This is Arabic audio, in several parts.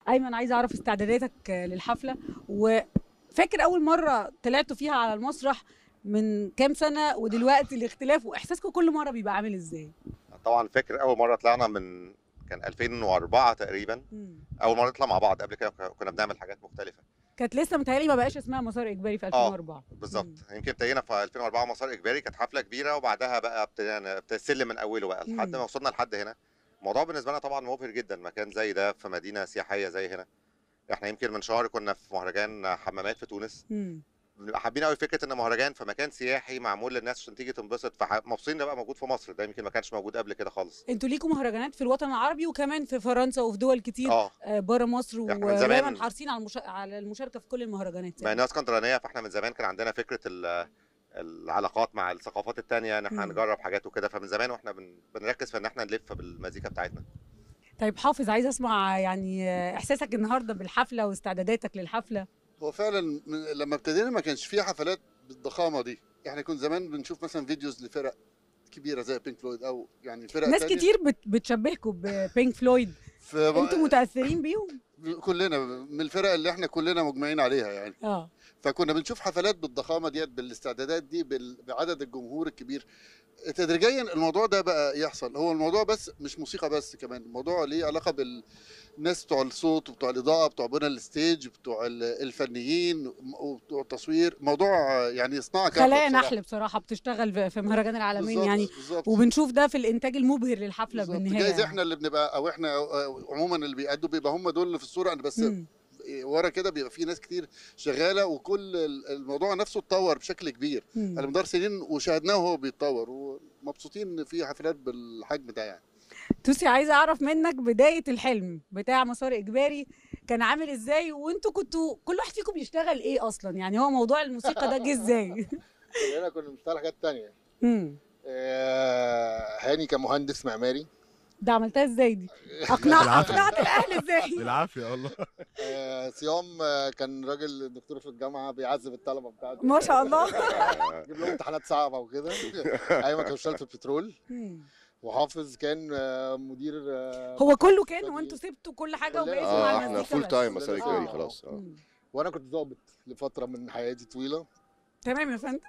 ايمن، عايزه اعرف استعداداتك للحفله، وفاكر اول مره طلعتوا فيها على المسرح من كام سنه ودلوقتي الاختلاف، واحساسكم كل مره بيبقى عامل ازاي؟ طبعا فاكر اول مره طلعنا كان 2004 تقريبا. اول مره نطلع مع بعض، قبل كده كنا بنعمل حاجات مختلفه. كانت لسه متهيألي ما بقاش اسمها مسار اجباري في 2004. بالظبط، يمكن ابتدينا في 2004 مسار اجباري، كانت حفله كبيره، وبعدها بقى ابتدينا السلم من اوله بقى لحد ما وصلنا لحد هنا. الموضوع بالنسبه لنا طبعا مبهر جدا، مكان زي ده في مدينه سياحيه زي هنا. احنا يمكن من شهر كنا في مهرجان حمامات في تونس. بنبقى حابين قوي فكره ان مهرجان في مكان سياحي معمول للناس عشان تيجي تنبسط، فمبسوطين ده بقى موجود في مصر. ده يمكن ما كانش موجود قبل كده خالص. انتوا ليكم مهرجانات في الوطن العربي وكمان في فرنسا وفي دول كتير بره مصر، ودايما حريصين على المشاركه في كل المهرجانات. مع انها اسكندرانيه، فاحنا من زمان كان عندنا فكره العلاقات مع الثقافات التانية، ان احنا نجرب حاجات وكده. فمن زمان واحنا بنركز في ان احنا نلف بالمزيكا بتاعتنا. طيب حافظ، عايز اسمع يعني احساسك النهارده بالحفله واستعداداتك للحفله. هو فعلا لما ابتدينا ما كانش فيه حفلات بالضخامه دي. احنا كنا زمان بنشوف مثلا فيديوز لفرق كبيره زي بينك فلويد، او يعني فرق ناس كتير بتشبهكم ببينك فلويد. انتوا متاثرين بيهم؟ كلنا من الفرق اللي احنا كلنا مجمعين عليها يعني. فكنا بنشوف حفلات بالضخامه ديت، بالاستعدادات دي، بعدد الجمهور الكبير. تدريجيا الموضوع ده بقى يحصل. هو الموضوع بس مش موسيقى بس، كمان الموضوع ليه علاقه بالناس بتوع الصوت وبتوع الاضاءه، بتوع بنى الستيج، بتوع الفنيين وبتوع التصوير. موضوع يعني صناعه كامله. خلايا نحل بصراحه بتشتغل في مهرجان العالمين يعني. وبنشوف ده في الانتاج المبهر للحفله بالنهايه. جايز احنا اللي بنبقى، او احنا عموما اللي بيأدوا بيبقى هم دول اللي في الصوره. انا بس ورا كده بيبقى في ناس كتير شغاله، وكل الموضوع نفسه اتطور بشكل كبير على مدار سنين، وشاهدناه وهو بيتطور، ومبسوطين ان في حفلات بالحجم ده يعني. توسي، عايزه اعرف منك بدايه الحلم بتاع مسار اجباري كان عامل ازاي، وانتوا كنتوا كل واحد فيكم بيشتغل ايه اصلا؟ يعني هو موضوع الموسيقى ده جه ازاي؟ كلنا كنا بنشتغل حاجات تانية. هاني كمهندس معماري. ده عملتها ازاي دي؟ اقنعت الاهل ازاي؟ بالعافيه والله. صيام كان راجل دكتور في الجامعه بيعذب الطلبه بتاعته. ما شاء الله. يجيب لهم امتحانات صعبه وكده. ايمن كان بيشتغل في البترول. وحافظ كان مدير. هو كله كان، وانتوا سبتوا كل حاجه وبقيتوا مع المزيكا؟ احنا فول تايم مسار اجباري خلاص. وانا كنت ضابط لفتره من حياتي طويله. تمام يا فندم.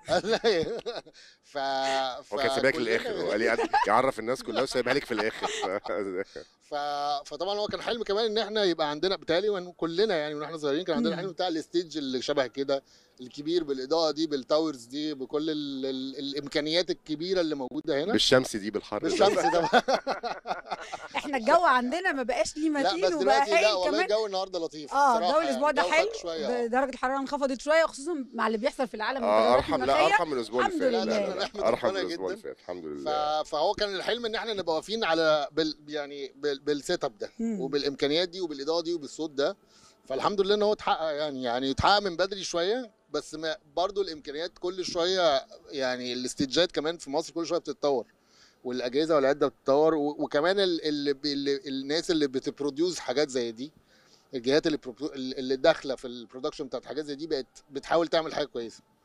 هو كان سايبها لك للاخر، وقال لي يعرف الناس كلها وسايبها لك في الاخر. فطبعا هو كان حلم كمان ان احنا يبقى عندنا، بالتالي كلنا يعني من احنا صغيرين كان عندنا الحلم بتاع الستيج اللي شبه كده، الكبير، بالاضاءه دي، بالتاورز دي، بكل الامكانيات الكبيره اللي موجوده هنا، بالشمس دي، بالحر، بالشمس ده. احنا الجو عندنا ما بقاش ليه متين، وبقى حلو كمان. لا والله الجو النهارده لطيف الجو الاسبوع ده حلو. درجه الحراره انخفضت شويه، خصوصا مع اللي بيحصل في العالم. ارحم من الاسبوع اللي فات. لا ارحم من الاسبوع اللي فات الحمد لله. فهو كان الحلم ان احنا نبقى واقفين على يعني بالسيت اب ده، وبالامكانيات دي، وبالاضاءه دي، وبالصوت ده. فالحمد لله ان هو اتحقق يعني اتحقق من بدري شويه، بس برضو الامكانيات كل شويه يعني. الاستيجات كمان في مصر كل شويه بتتطور، والاجهزه والعده بتتطور، وكمان الناس اللي بتبروديوس حاجات زي دي، الجهات اللي داخله في البرودكشن بتاعت حاجات زي دي، بقت بتحاول تعمل حاجه كويسه.